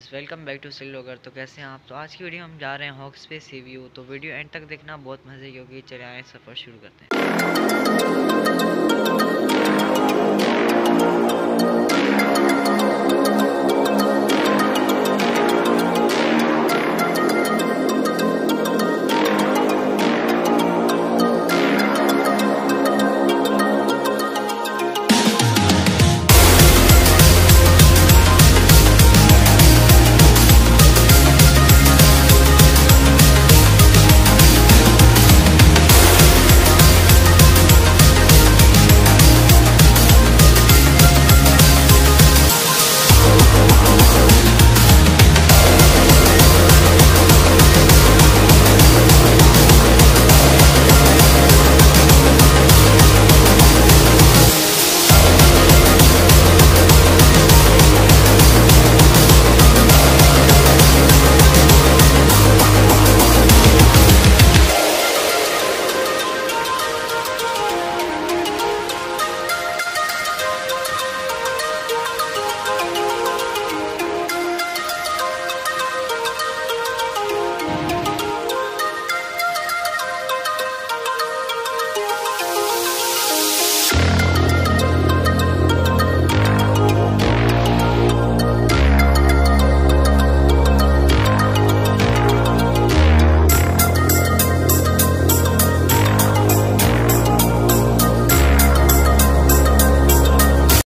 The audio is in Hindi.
Friends, welcome back to Sil vlogger. तो कैसे हैं आप? तो आज की वीडियो हम जा रहे हैं हॉक्स पे सी व्यू। तो वीडियो एंड तक देखना, बहुत मजे की होगी। चले आए सफ़र शुरू करते हैं।